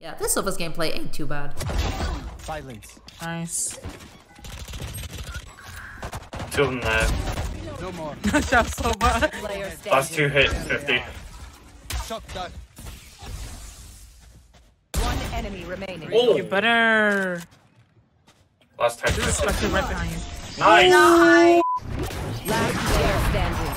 Yeah, this Sofa's gameplay ain't too bad. Silence. Nice. Two of them there. No more. Good job, Sofa. Last two hits, 50. Shot done. One enemy remaining. Oh! You better. Last time. This is especially right behind you. Nice! Last player standing.